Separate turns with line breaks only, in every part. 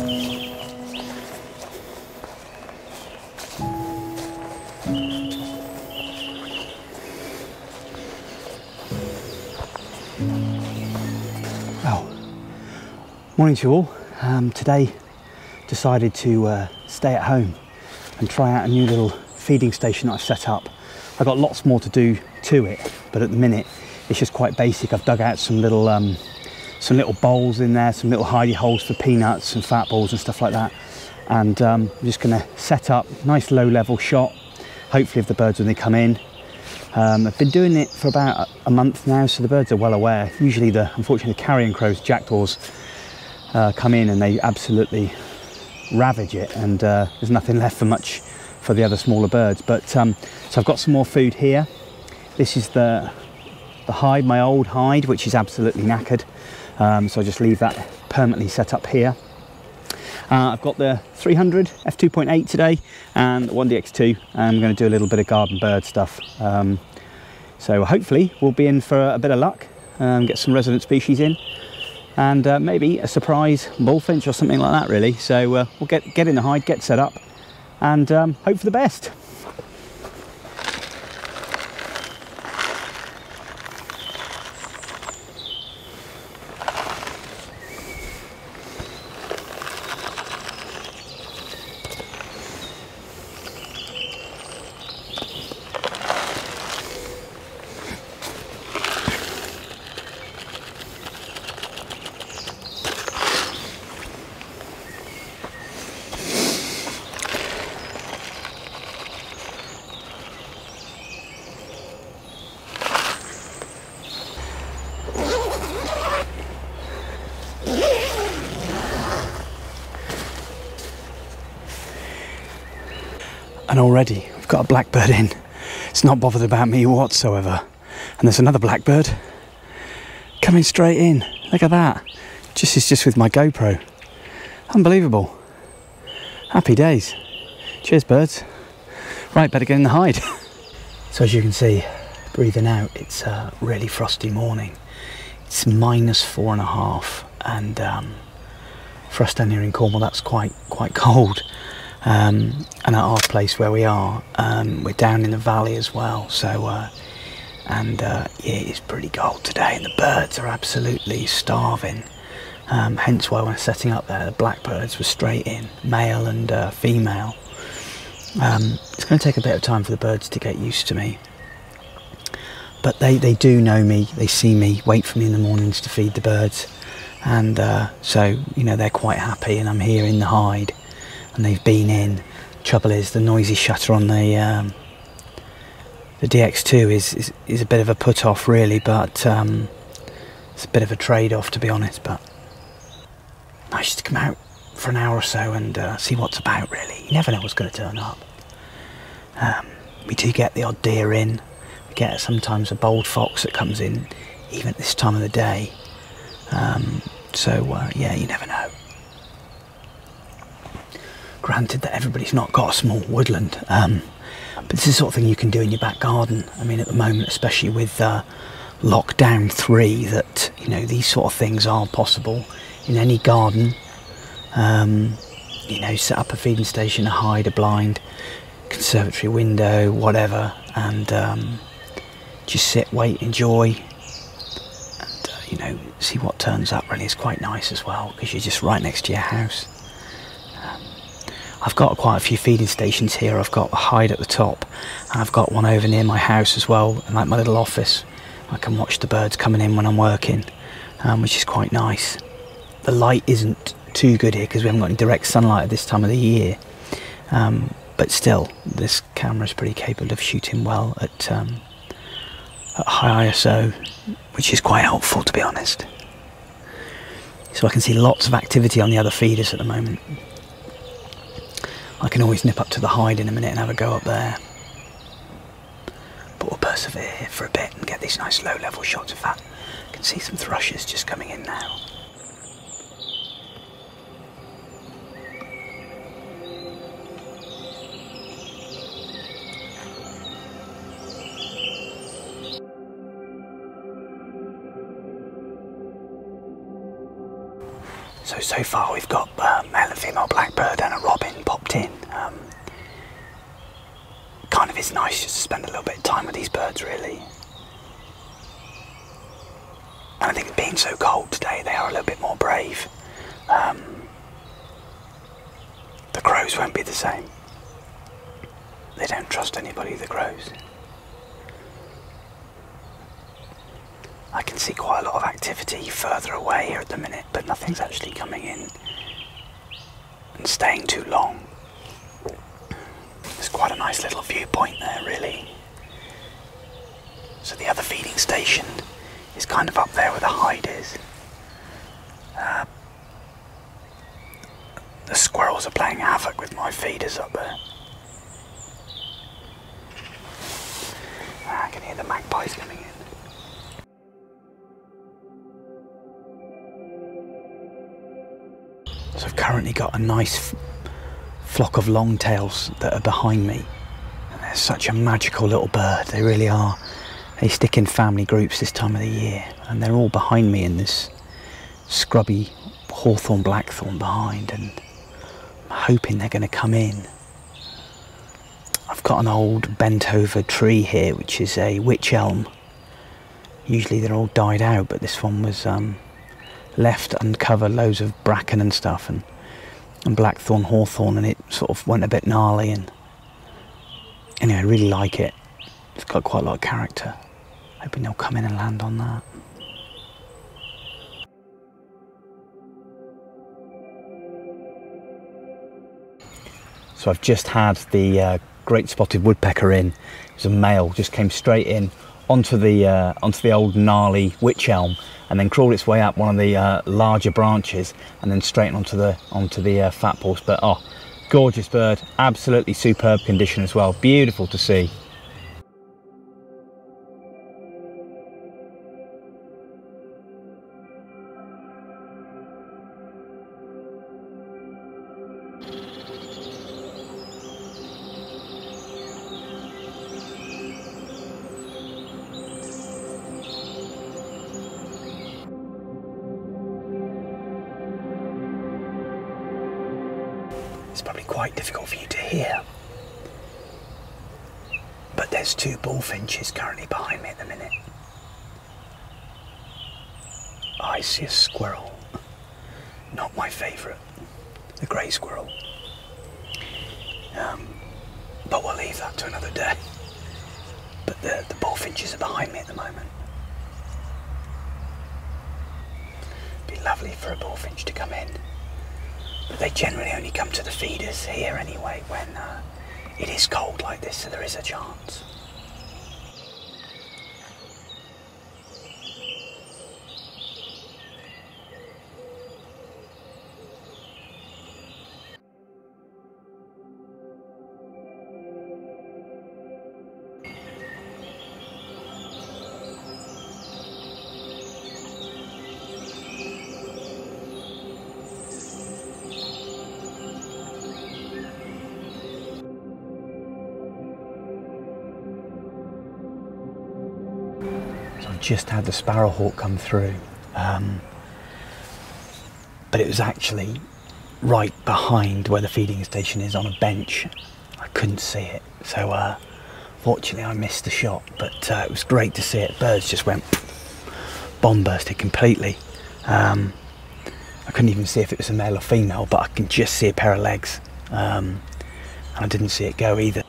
Morning to you all. Today decided to stay at home and try out a new little feeding station that I've set up. I've got lots more to do to it, but at the minute it's just quite basic. I've dug out some little bowls in there, some little hidey holes for peanuts and fat balls and stuff like that. And I'm just going to set up a nice low level shot, hopefully of the birds when they come in. I've been doing it for about a month now, so the birds are well aware. Usually unfortunately the carrion crows, jackdaws, come in and they absolutely ravage it, and there's nothing left for the other smaller birds. But so I've got some more food here. This is the hide, my old hide, which is absolutely knackered, so I'll just leave that permanently set up here. I've got the 300 F2.8 today and the 1DX2, and I'm going to do a little bit of garden bird stuff. So hopefully we'll be in for a bit of luck, get some resident species in, and maybe a surprise bullfinch or something like that, really. So we'll get in the hide, get set up, and hope for the best. And already we've got a blackbird in. It's not bothered about me whatsoever. And there's another blackbird coming straight in. Look at that. It's just with my GoPro. Unbelievable. Happy days. Cheers, birds. Right, better get in the hide. So as you can see, breathing out, it's a really frosty morning. It's -4.5, and for us down here in Cornwall, that's quite cold. And at our place where we are, we're down in the valley as well, so yeah, it's pretty cold today, and the birds are absolutely starving. Hence why when setting up there, the blackbirds were straight in, male and female. It's going to take a bit of time for the birds to get used to me, but they do know me, they see me, wait for me in the mornings to feed the birds, and so you know, they're quite happy, and I'm here in the hide. And they've been in. Trouble is, the noisy shutter on the DX2 is a bit of a put off, really, but it's a bit of a trade-off, to be honest. But nice to come out for an hour or so and see what's about, really. You never know what's going to turn up. We do get the odd deer in. We get sometimes a bold fox that comes in, even at this time of the day. So yeah, you never know. Granted that everybody's not got a small woodland, but this is the sort of thing you can do in your back garden. I mean, at the moment, especially with lockdown 3, that, you know, these sort of things are possible in any garden. You know, set up a feeding station, a hide, a blind, conservatory window, whatever, and just sit, wait, enjoy, and you know, see what turns up. Really, it's quite nice as well, because you're just right next to your house. I've got quite a few feeding stations here. I've got a hide at the top, and I've got one over near my house as well, and like my little office. I can watch the birds coming in when I'm working, which is quite nice. The light isn't too good here because we haven't got any direct sunlight at this time of the year, but still, this camera is pretty capable of shooting well at high ISO, which is quite helpful, to be honest. So I can see lots of activity on the other feeders at the moment. I can always nip up to the hide in a minute and have a go up there. But we'll persevere for a bit and get these nice low level shots. In fact, I can see some thrushes just coming in now. So far we've got male and female blackbird and a robin popped in. Kind of is nice just to spend a little bit of time with these birds, really. And I think being so cold today, they are a little bit more brave. The crows won't be the same. They don't trust anybody, the crows. I can see quite a lot of activity further away here at the minute, but nothing's actually coming in and staying too long. There's quite a nice little viewpoint there, really. So the other feeding station is kind of up there where the hide is. The squirrels are playing havoc with my feeders up there. I can hear the magpies coming in. So I've currently got a nice flock of longtails that are behind me. And they're such a magical little bird, they really are. They stick in family groups this time of the year, and they're all behind me in this scrubby hawthorn blackthorn behind, and I'm hoping they're going to come in. I've got an old bent over tree here which is a wych elm. Usually they're all died out, but this one was left uncovered, loads of bracken and stuff, and blackthorn hawthorn, and it sort of went a bit gnarly. And anyway, I really like it. It's got quite a lot of character. Hoping they'll come in and land on that. So I've just had the great spotted woodpecker in. It was a male, just came straight in onto the old gnarly wych elm, and then crawled its way up one of the larger branches, and then straight onto the fat horse. But oh, gorgeous bird, absolutely superb condition as well. Beautiful to see. It's probably quite difficult for you to hear, but there's two bullfinches currently behind me at the minute. I see a squirrel, not my favourite, the grey squirrel, but we'll leave that to another day. But the bullfinches are behind me at the moment. It'd be lovely for a bullfinch to come in. But they generally only come to the feeders here anyway when it is cold like this, so there is a chance. Just had the sparrowhawk come through, but it was actually right behind where the feeding station is on a bench. I couldn't see it, so fortunately I missed the shot, but it was great to see it. Birds just went bomb bursted completely. I couldn't even see if it was a male or female, but I can just see a pair of legs, and I didn't see it go either.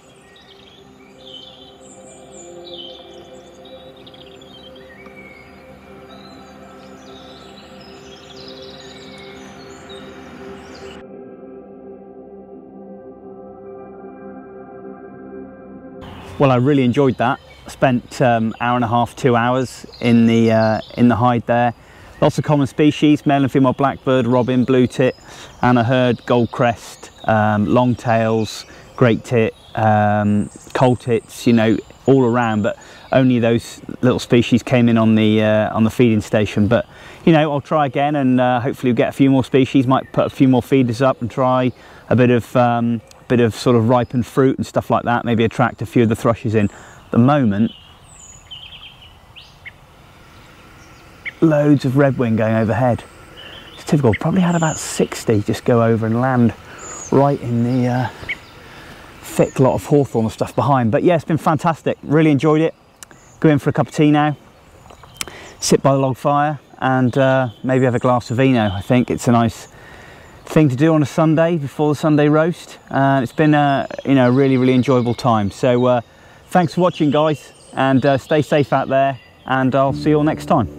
Well, I really enjoyed that. Spent hour and a half, 2 hours in the hide there. Lots of common species, male and female blackbird, robin, blue tit, and I heard goldcrest, longtails, great tit, coal tits, you know, all around. But only those little species came in on the feeding station. But you know, I'll try again, and hopefully we'll get a few more species. Might put a few more feeders up and try a bit of sort of ripened fruit and stuff like that, maybe attract a few of the thrushes in. At the moment, loads of redwing going overhead. It's typical. Probably had about 60 just go over and land right in the thick lot of hawthorn and stuff behind. But yeah, it's been fantastic. Really enjoyed it. Go in for a cup of tea now, sit by the log fire, and maybe have a glass of vino. I think it's a nice thing to do on a Sunday before the Sunday roast. It's been a really enjoyable time. So thanks for watching, guys, and stay safe out there, and I'll see you all next time.